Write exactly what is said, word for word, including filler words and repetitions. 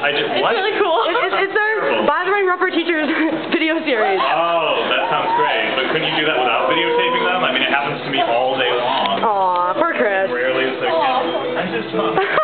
I just, what? It's really cool. It, it's, it's our Bothering Roeper Teachers video series. Oh, that sounds great. But couldn't you do that without videotaping them? I mean, it happens to me all day long. Aw, poor Chris. Rarely is there. I just.